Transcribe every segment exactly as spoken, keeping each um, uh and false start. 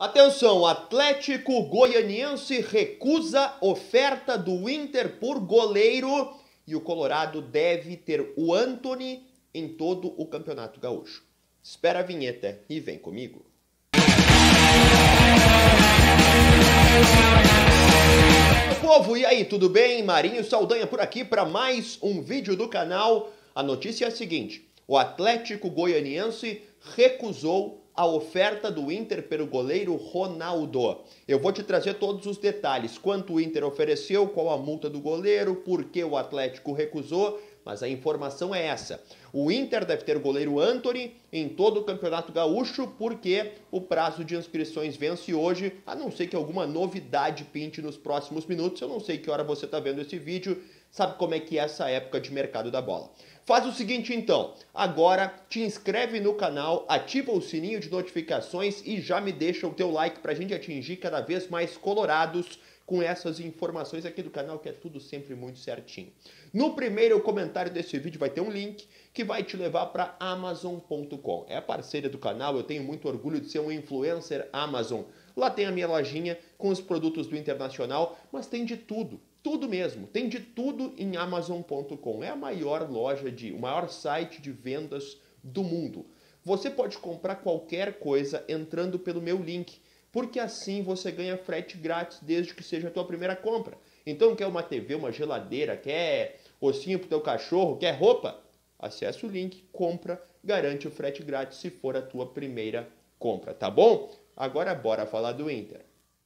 Atenção, Atlético Goianiense recusa oferta do Inter por goleiro e o Colorado deve ter o Antony em todo o Campeonato Gaúcho. Espera a vinheta e vem comigo. Povo, e aí, tudo bem? Marinho Saldanha por aqui para mais um vídeo do canal. A notícia é a seguinte: o Atlético Goianiense recusou a oferta do Inter pelo goleiro Ronaldo. Eu vou te trazer todos os detalhes, quanto o Inter ofereceu, qual a multa do goleiro, por que o Atlético recusou, mas a informação é essa. O Inter deve ter o goleiro Antony em todo o Campeonato Gaúcho, porque o prazo de inscrições vence hoje, a não ser que alguma novidade pinte nos próximos minutos. Eu não sei que hora você está vendo esse vídeo, sabe como é que é essa época de mercado da bola. Faz o seguinte então, agora te inscreve no canal, ativa o sininho de notificações e já me deixa o teu like para a gente atingir cada vez mais colorados com essas informações aqui do canal, que é tudo sempre muito certinho. No primeiro comentário desse vídeo vai ter um link que vai te levar para amazon ponto com. É a parceira do canal, eu tenho muito orgulho de ser um influencer Amazon. Lá tem a minha lojinha com os produtos do Internacional, mas tem de tudo. Tudo mesmo, tem de tudo em amazon ponto com. É a maior loja, de, o maior site de vendas do mundo. Você pode comprar qualquer coisa entrando pelo meu link, porque assim você ganha frete grátis desde que seja a tua primeira compra. Então quer uma T V, uma geladeira, quer ossinho pro teu cachorro, quer roupa? Acesse o link, compra, garante o frete grátis se for a tua primeira compra, tá bom? Agora bora falar do Inter.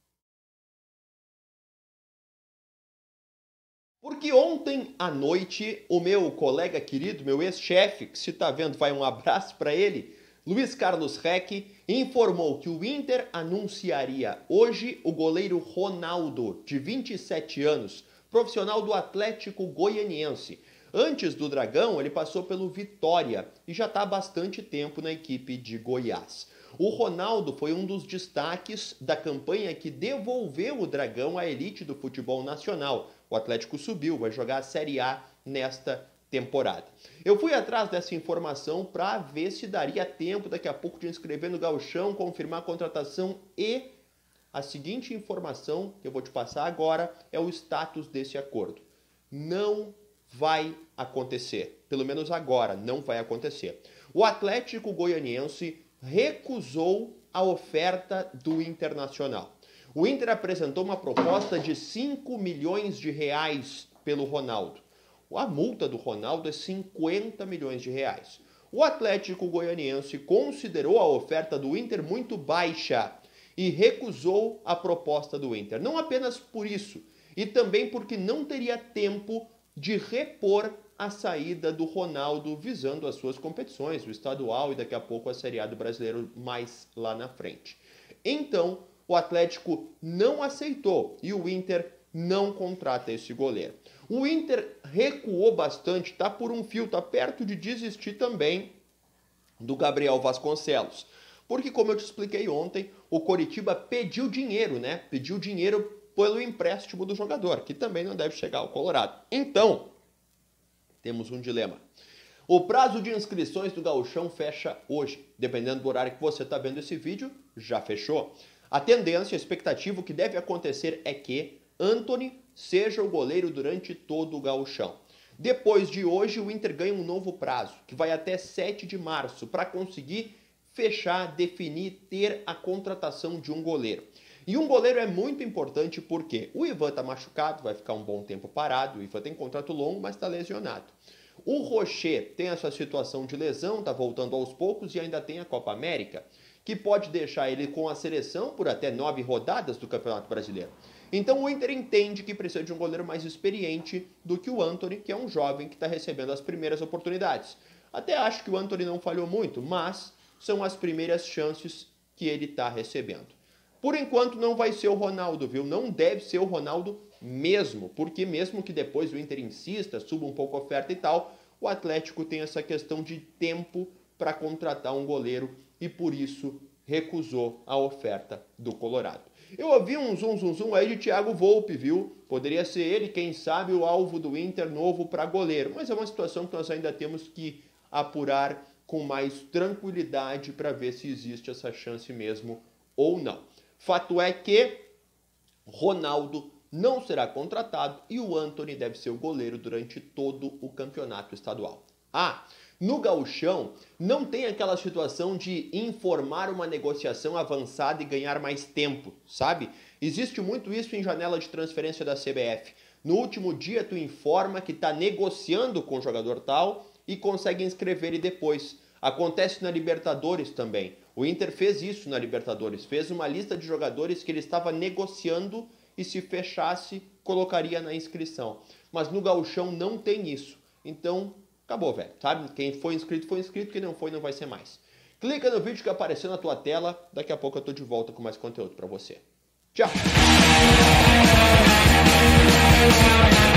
Porque ontem à noite, o meu colega querido, meu ex-chefe, que se tá vendo, vai um abraço para ele, Luiz Carlos Reck, informou que o Inter anunciaria hoje o goleiro Ronaldo, de vinte e sete anos, profissional do Atlético Goianiense. Antes do Dragão, ele passou pelo Vitória e já está há bastante tempo na equipe de Goiás. O Ronaldo foi um dos destaques da campanha que devolveu o Dragão à elite do futebol nacional. O Atlético subiu, vai jogar a Série A nesta temporada. Eu fui atrás dessa informação para ver se daria tempo daqui a pouco de inscrever no Gauchão, confirmar a contratação, e a seguinte informação que eu vou te passar agora é o status desse acordo. Não vai acontecer, pelo menos agora não vai acontecer. O Atlético Goianiense recusou a oferta do Internacional. O Inter apresentou uma proposta de cinco milhões de reais pelo Ronaldo. A multa do Ronaldo é cinquenta milhões de reais. O Atlético Goianiense considerou a oferta do Inter muito baixa e recusou a proposta do Inter. Não apenas por isso, e também porque não teria tempo de repor a saída do Ronaldo visando as suas competições, o estadual e daqui a pouco a Série A do Brasileiro mais lá na frente. Então, o Atlético não aceitou e o Inter não contrata esse goleiro. O Inter recuou bastante, tá por um fio, tá perto de desistir também do Gabriel Vasconcelos. Porque, como eu te expliquei ontem, o Coritiba pediu dinheiro, né? Pediu dinheiro pelo empréstimo do jogador, que também não deve chegar ao Colorado. Então, temos um dilema. O prazo de inscrições do Gauchão fecha hoje. Dependendo do horário que você está vendo esse vídeo, já fechou. A tendência, a expectativa, o que deve acontecer é que Antony seja o goleiro durante todo o Gauchão. Depois de hoje, o Inter ganha um novo prazo, que vai até sete de março, para conseguir fechar, definir, ter a contratação de um goleiro. E um goleiro é muito importante porque o Ivan está machucado, vai ficar um bom tempo parado, o Ivan tem contrato longo, mas está lesionado. O Rocher tem essa situação de lesão, está voltando aos poucos e ainda tem a Copa América, que pode deixar ele com a seleção por até nove rodadas do Campeonato Brasileiro. Então o Inter entende que precisa de um goleiro mais experiente do que o Antony, que é um jovem que está recebendo as primeiras oportunidades. Até acho que o Antony não falhou muito, mas são as primeiras chances que ele está recebendo. Por enquanto não vai ser o Ronaldo, viu? Não deve ser o Ronaldo mesmo, porque mesmo que depois o Inter insista, suba um pouco a oferta e tal, o Atlético tem essa questão de tempo para contratar um goleiro e por isso recusou a oferta do Colorado. Eu ouvi um zum zum zum aí de Thiago Volpi, viu? Poderia ser ele, quem sabe, o alvo do Inter novo para goleiro, mas é uma situação que nós ainda temos que apurar com mais tranquilidade para ver se existe essa chance mesmo ou não. Fato é que Ronaldo não será contratado e o Antony deve ser o goleiro durante todo o campeonato estadual. Ah, no Gauchão não tem aquela situação de informar uma negociação avançada e ganhar mais tempo, sabe? Existe muito isso em janela de transferência da C B F. No último dia tu informa que está negociando com o jogador tal e consegue inscrever ele depois. Acontece na Libertadores também. O Inter fez isso na Libertadores, fez uma lista de jogadores que ele estava negociando e se fechasse, colocaria na inscrição. Mas no Gauchão não tem isso. Então, acabou, velho. Sabe? Quem foi inscrito, foi inscrito. Quem não foi, não vai ser mais. Clica no vídeo que apareceu na tua tela. Daqui a pouco eu tô de volta com mais conteúdo para você. Tchau!